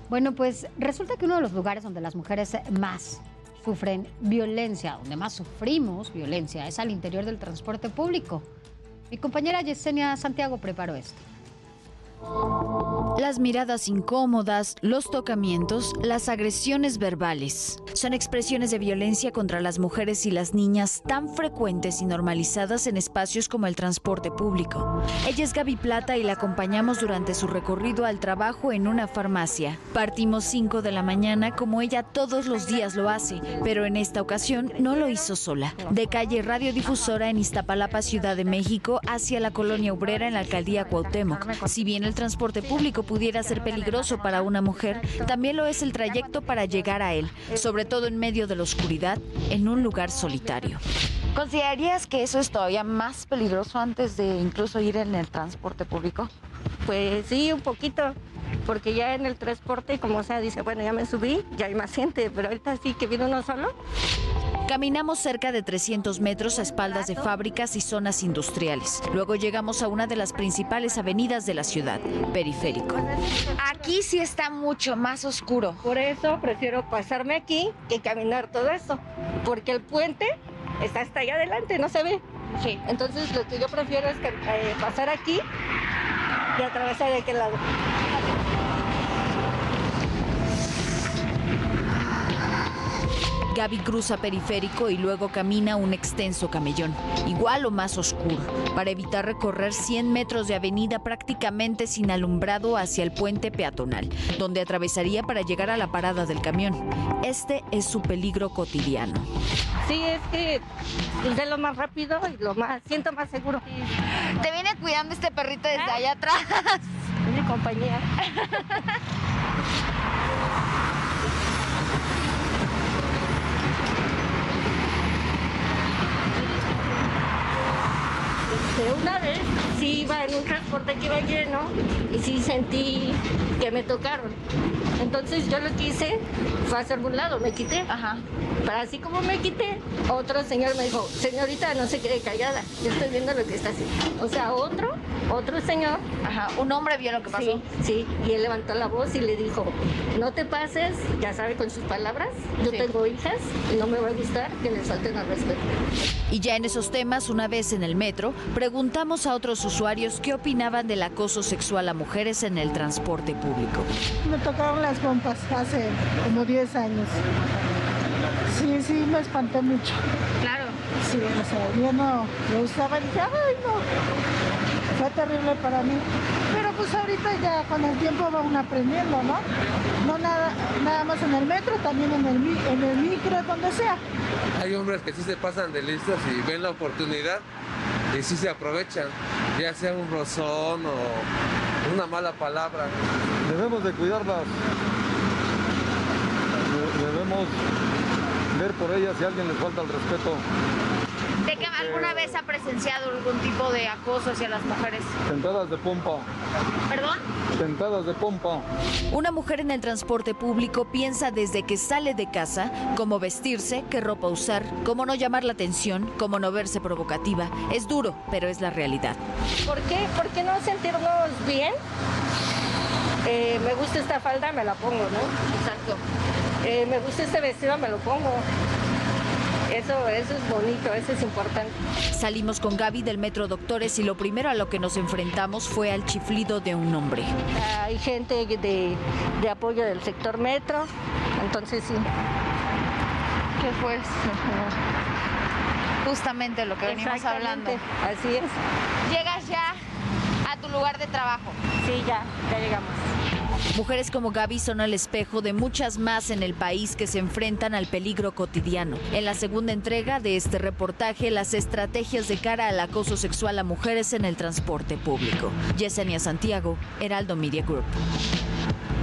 Bueno, pues resulta que uno de los lugares donde las mujeres más sufren violencia, donde más sufrimos violencia, es al interior del transporte público. Mi compañera Yesenia Santiago preparó esto. Las miradas incómodas, los tocamientos, las agresiones verbales. Son expresiones de violencia contra las mujeres y las niñas tan frecuentes y normalizadas en espacios como el transporte público. Ella es Gaby Plata y la acompañamos durante su recorrido al trabajo en una farmacia. Partimos 5 de la mañana como ella todos los días lo hace, pero en esta ocasión no lo hizo sola. De calle Radiodifusora en Iztapalapa, Ciudad de México, hacia la Colonia Obrera en la Alcaldía Cuauhtémoc. Si bien el transporte público pudiera ser peligroso para una mujer, también lo es el trayecto para llegar a él, sobre todo en medio de la oscuridad, en un lugar solitario. ¿Considerarías que eso es todavía más peligroso antes de incluso ir en el transporte público? Pues sí, un poquito, porque ya en el transporte, como sea, dice, bueno, ya me subí, ya hay más gente, pero ahorita sí que viene uno solo. Caminamos cerca de 300 metros a espaldas de fábricas y zonas industriales. Luego llegamos a una de las principales avenidas de la ciudad, Periférico. Aquí sí está mucho más oscuro. Por eso prefiero pasarme aquí que caminar todo eso, porque el puente está hasta allá adelante, no se ve. Sí. Entonces lo que yo prefiero es pasar aquí y atravesar de aquel lado. Gaby cruza Periférico y luego camina un extenso camellón, igual o más oscuro, para evitar recorrer 100 metros de avenida prácticamente sin alumbrado hacia el puente peatonal, donde atravesaría para llegar a la parada del camión. Este es su peligro cotidiano. Sí, es que es lo más rápido y siento más seguro. Te viene cuidando este perrito desde allá atrás. Es mi compañía. Una vez sí iba en un transporte que iba lleno y sí sentí que me tocaron. Entonces yo lo que hice fue hacerme un lado, me quité. Ajá. Pero así como me quité, otro señor me dijo, señorita, no se quede callada, yo estoy viendo lo que está haciendo. O sea, otro señor. Ajá, un hombre vio lo que pasó. Sí, y él levantó la voz y le dijo, no te pases, ya sabe con sus palabras, yo tengo hijas y no me va a gustar que les falten al respeto. Y ya en esos temas, una vez en el metro, preguntamos a otros usuarios qué opinaban del acoso sexual a mujeres en el transporte público. Me tocaron las pompas hace como 10 años. Sí, me espanté mucho. Claro. Sí, o sea, yo no me gustaba y dije, ay, no. Fue terrible para mí. Pero pues ahorita ya con el tiempo va uno aprendiendo, ¿no? No nada más en el metro, también en el micro, donde sea. Hay hombres que sí se pasan de listos y ven la oportunidad y sí se aprovechan, ya sea un rozón o una mala palabra. Debemos de cuidarlas, debemos ver por ellas si a alguien les falta el respeto. ¿De que alguna vez ha presenciado algún tipo de acoso hacia las mujeres? Tentadas de pompa. ¿Perdón? Tentadas de pompa. Una mujer en el transporte público piensa desde que sale de casa cómo vestirse, qué ropa usar, cómo no llamar la atención, cómo no verse provocativa. Es duro, pero es la realidad. ¿Por qué? ¿Por qué no sentirnos bien? Me gusta esta falda, me la pongo, ¿no? Exacto. Me gusta este vestido, me lo pongo. Eso es bonito, eso es importante. Salimos con Gaby del Metro Doctores y lo primero a lo que nos enfrentamos fue al chiflido de un hombre. Hay gente de apoyo del sector metro, entonces sí. ¿Qué fue eso? Justamente lo que venimos hablando. Así es. ¿Llegas ya a tu lugar de trabajo? Sí, ya llegamos. Mujeres como Gaby son el espejo de muchas más en el país que se enfrentan al peligro cotidiano. En la segunda entrega de este reportaje, las estrategias de cara al acoso sexual a mujeres en el transporte público. Yesenia Santiago, Heraldo Media Group.